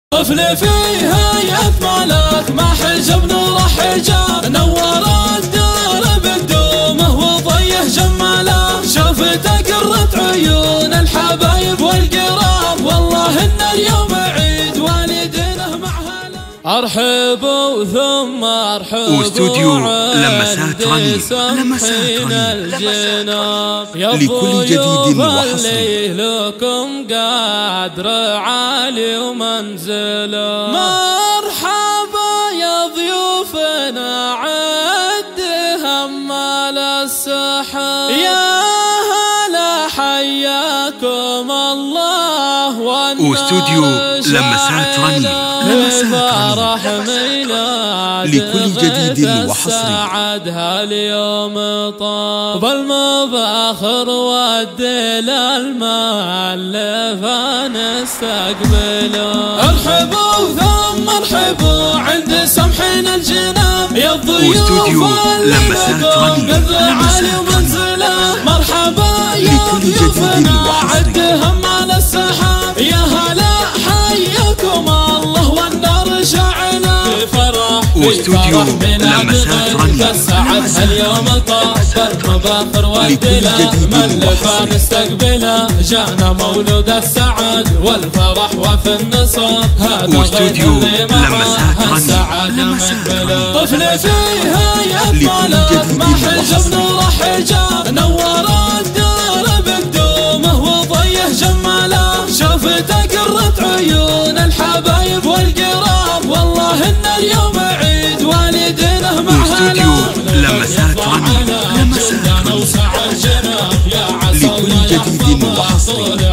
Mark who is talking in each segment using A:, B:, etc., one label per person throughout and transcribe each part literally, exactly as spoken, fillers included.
A: طفل فيها يثملك ما حجب نور حجاب، نور الدار بقدومه وضيه جماله، شوفته قرت عيون الحبايب والقراب، والله ان اليوم عيد والدينه مع هلا. ارحبوا ثم ارحبوا
B: واستوديو لمسات رنين، لمسات رنين لكل جديد وحصري
A: لكم قدر عالي ومنزله. مرحبا يا ضيوفنا عد همال السحر، يا هلا حياكم الله.
B: واستوديو لمسات رنين، لمسات
A: رنين
B: لكل جديد وحصري.
A: سعدها اليوم طاب المباخر والدل المؤلف نستقبله. ارحبوا ثم ارحبوا عند سمحنا الجناب، يا الضيوف
B: لمسات رنين،
A: عالي ومنزله. مرحبا يا ضيوفنا عد همال السحاب، يا هلا حياكم الله والنار شعلة.
B: واستوديو لمسات رنين،
A: سعدها اليوم طاب المباخر والدلال ملفا نستقبله. جانا مولود السعد والفرح وفي النصر، هذا
B: واستوديو لمسات رنين،
A: طفل فيها يطلق ما حجب نور حجاب، نور الدار بقدومه وضيه جماله، شوفته قرت عيون الحبايب والقراب، والله ان اليوم عيد والدينه مع هلا.
B: لمسات رنين، لمسات رنين لكل جديد وحصري.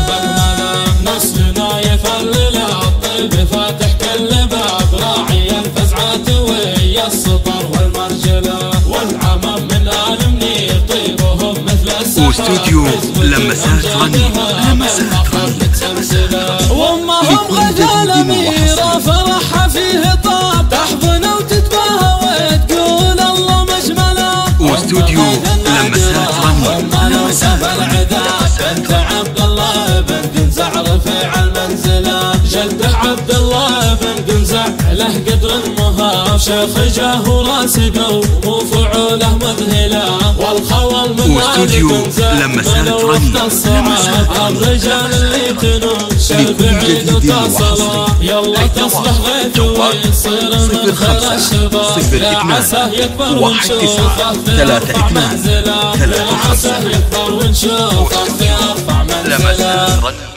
A: نصرنا يفلل الطيب فاتح كل باب، راعي الفزعات ويا السطر والمرجله، والعمام من آل منير طيبهم مثل السحاب.
B: واستوديو لمسات رنين، لمسات رنين
A: وامهم غزال اميره فرحها فيه طاب، تحضن وتتباهى وتقول الله مجمله.
B: واستوديو لمسات رنين،
A: لمسات رنين بنت عبد الله بن قنزع رفيع المنزله، جده عبد الله بن قنزع له قدر المهاب، شيخ جاه وراسقه وفعوله مذهله، والخول من
B: واستوديو لمسات رنين،
A: الرجال اللي تنوش بعيد وتصله، يلا تصبح غيث ويصير من خير الشباب، لا عساه يكبر ونشوفه في ارفع منزله، لا عساه يكبر ونشوفه في ارفع منزله.